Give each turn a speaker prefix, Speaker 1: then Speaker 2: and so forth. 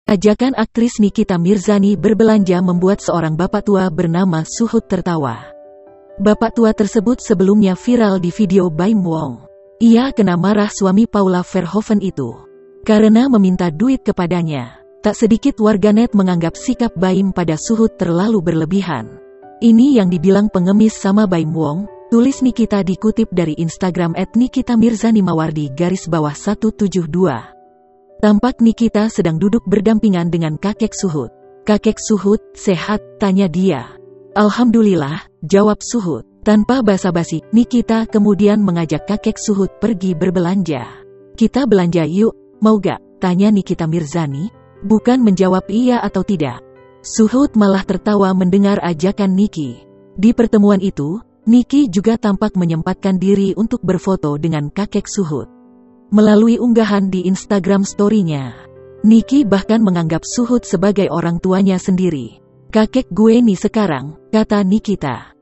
Speaker 1: Ajakan aktris Nikita Mirzani berbelanja membuat seorang bapak tua bernama Suhut tertawa. Bapak tua tersebut sebelumnya viral di video Baim Wong. Ia kena marah suami Paula Verhoeven itu karena meminta duit kepadanya. Tak sedikit warganet menganggap sikap Baim pada Suhut terlalu berlebihan. Ini yang dibilang pengemis sama Baim Wong, tulis Nikita dikutip dari Instagram @NikitaMirzani_172. Tampak Nikita sedang duduk berdampingan dengan kakek Suhut. "Kakek Suhut, sehat?" tanya dia. "Alhamdulillah," jawab Suhut. Tanpa basa-basi, Nikita kemudian mengajak kakek Suhut pergi berbelanja. "Kita belanja yuk, mau gak?" tanya Nikita Mirzani, bukan menjawab iya atau tidak. Suhut malah tertawa mendengar ajakan Niki. Di pertemuan itu, Niki juga tampak menyempatkan diri untuk berfoto dengan kakek Suhut. Melalui unggahan di Instagram story-nya, Niki bahkan menganggap Suhut sebagai orang tuanya sendiri. "Kakek gue nih sekarang," kata Nikita.